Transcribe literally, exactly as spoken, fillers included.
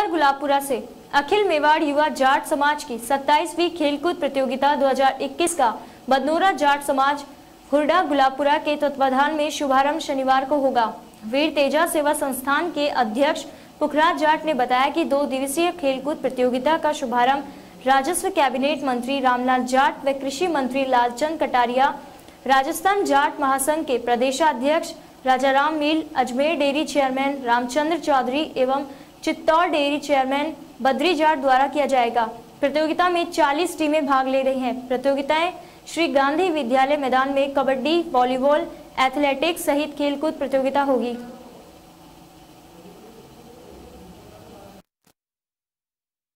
उत्तर गुलाबपुरा से अखिल मेवाड़ युवा जाट समाज की सत्ताईसवीं खेलकूद प्रतियोगिता दो हज़ार इक्कीस का बदनोरा जाट समाज हुरडा गुलाबपुरा के तत्वाधान में शुभारंभ शनिवार को होगा। वीर तेजा सेवा संस्थान के अध्यक्ष पुखराज जाट ने बताया कि दो दिवसीय खेलकूद प्रतियोगिता का शुभारंभ राजस्व कैबिनेट मंत्री रामलाल जाट व कृषि मंत्री लालचंद कटारिया, राजस्थान जाट महासंघ के प्रदेशाध्यक्ष राजाराम मील, अजमेर डेयरी चेयरमैन रामचंद्र चौधरी एवं चित्तौड़ डेयरी चेयरमैन बद्री जाट द्वारा किया जाएगा। प्रतियोगिता में चालीस टीमें भाग ले रही हैं। प्रतियोगिताएं श्री गांधी विद्यालय मैदान में कबड्डी, वॉलीबॉल, एथलेटिक्स सहित खेलकूद प्रतियोगिता होगी।